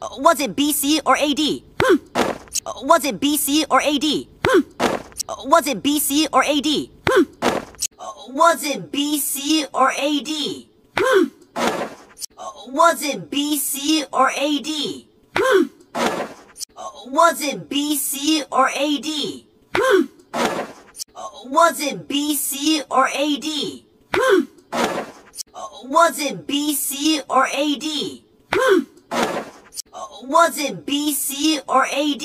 Was it BC or AD? Was it BC or AD? Was it BC or AD? Was it BC or AD? Was it BC or AD? Was it BC or AD? Was it BC or AD? Was it BC or AD? Was it BC or AD?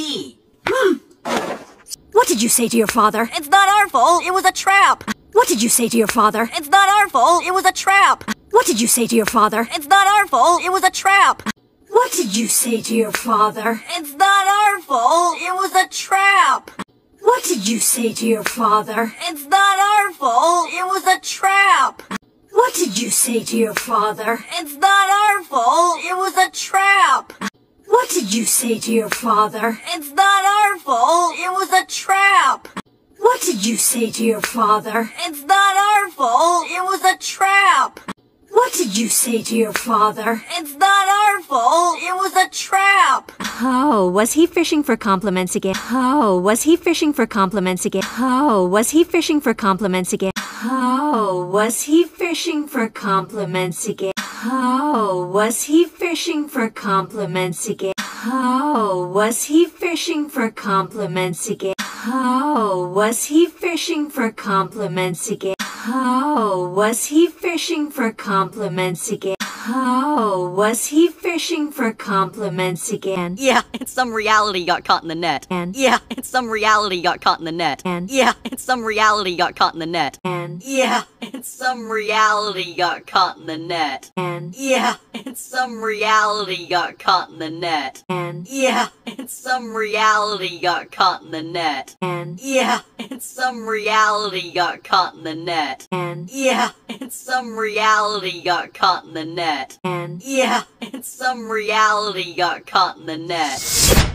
What did you say to your father? It's not our fault, it was a trap! What did you say to your father? It's not our fault, it was a trap! What did you say to your father? It's not our fault, it was a trap! What did you say to your father? It's not our fault, it was a trap! What did you say to your father? It's not our fault, it was a trap! What did you say to your father? It's not our fault, it was a trap! What did you say to your father? It's not our fault, it was a trap! What did you say to your father? It's not our fault, it was a trap! What did you say to your father? It's not our fault, it was a trap! Oh, was he fishing for compliments again? Oh, was he fishing for compliments again? Oh, was he fishing for compliments again? Oh, was he fishing for compliments again? Oh, was he fishing for compliments again? Oh, was he fishing for compliments again? Oh, was he fishing for compliments again? Oh, was he fishing for compliments again? Oh, was he fishing for compliments again? Yeah, it's some reality got caught in the net. And yeah, it's some reality got caught in the net. And yeah, it's some reality got caught in the net. And yeah, it's some reality got caught in the net. And yeah, it's some reality got caught in the net. And yeah, it's some reality got caught in the net. And yeah, it's some reality got caught in the net. And yeah, it's some reality got caught in the net. And yeah, it's some reality got caught in the net.